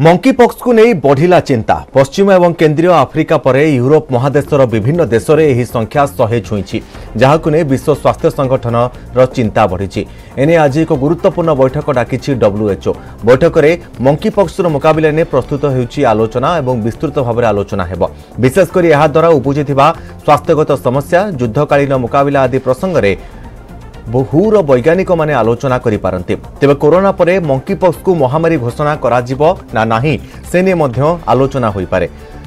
Monkey pox को नहीं बढ़िला चिंता। पश्चिम एवं केंद्रीय आफ्रिका पर यूरोप महादेशर विभिन्न देश में यह संख्या 100 छुई, जहां नहीं विश्व स्वास्थ्य संगठन चिंता बढ़ी। एने आज एक गुरुत्वपूर्ण बैठक डाकी WHO। बैठक में मंकी पॉक्स मुकाबला ने प्रस्तुत होउछि आलोचना और विस्तृत भाव में आलोचना हेब। विशेषकर यह द्वारा उपजी स्वास्थ्यगत समस्या, युद्धकालीन मुकाबला आदि प्रसंग में बहुर वैज्ञानिक माने आलोचना करि पारंती। तेबे कोरोना परे मंकी पॉक्स को महामारी घोषणा करा जिवो ना नाही से ने मध्य आलोचना होई पारे।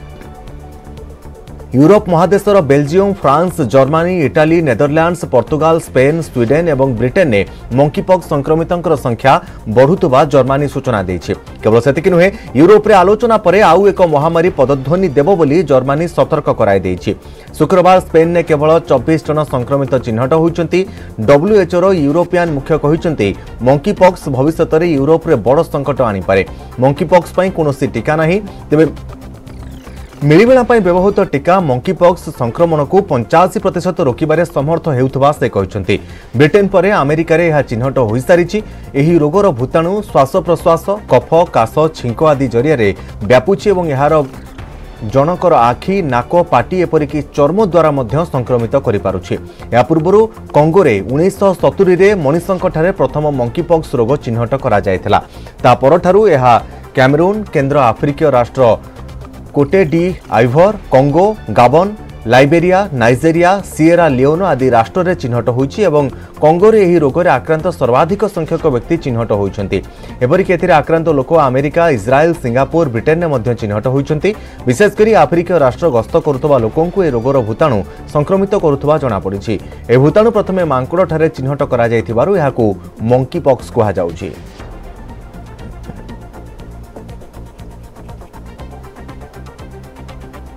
यूरोप महादेशर Belgium, France, Germany, Italy, Netherlands, Portugal, Spain, Sweden और ब्रिटेन ने मंकी पॉक्स संक्रमितों संख्या बढ़ुवा जर्मनी सूचना देछि। केवल सेतिक नुहे, यूरोप रे आलोचना परे आउ एक महामारी पदध्वनि देबो बोली जर्मनी सतर्क कराई देछि। शुक्रवार स्पेन ने केवल 24 जन संक्रमित चिन्हट होइछन्ति। WHO रो यूरोपियन मुख्य कहिछन्ति मंकी पॉक्स भविष्य में यूरोप रे बड़ संकट आनी पारे। मंकी पॉक्स पई कोनोसी टीका नाही, तेबे मिलबेला व्यवहृत टीका मंकी पॉक्स संक्रमण को 85% रोकबार समर्थ हेउथबा से कहते। ब्रिटेन पर अमेरिका रे यह चिन्हट हो सारी। एही रोगर भूताणु श्वास प्रश्वास, कफ, काश, छींक आदि जरिया व्यापुची और यार जनकर आखि, नाक, पाटी एपरिक चर्म द्वारा मध्य संक्रमित करि पारुछि। या पूर्व कंगोरे 1970 रे मनीषंठारे प्रथम मंकी पॉक्स रोग चिन्हट करा जायथिला। ता परठारु यह कैमरून, केंद्र आफ्रिकीय राष्ट्र Cote d'Ivoire, Congo, Gabon, Liberia, Nigeria, Sierra Leone आदि राष्ट्र में चिन्हट होइछि एवं कंगोरे एही रोग रे आक्रांत सर्वाधिक संख्यक व्यक्ति चिन्हट होइछन्ति। एपरिक एथिरे आक्रांत लोक अमेरिका, इस्राएल, सिंगापुर, ब्रिटेन ने मध्य चिन्हट होइछन्ति। विशेषकर आफ्रिकीय राष्ट्र गस्त करुवा लोकंकु ए रोगर भूताणु संक्रमित करुवा जणा पड़िछि। ए भूताणु प्रथमे मांकुड़ ठारे चिन्हट करा जायथिबारु एहाकु मंकी पॉक्स कहा जाउछि।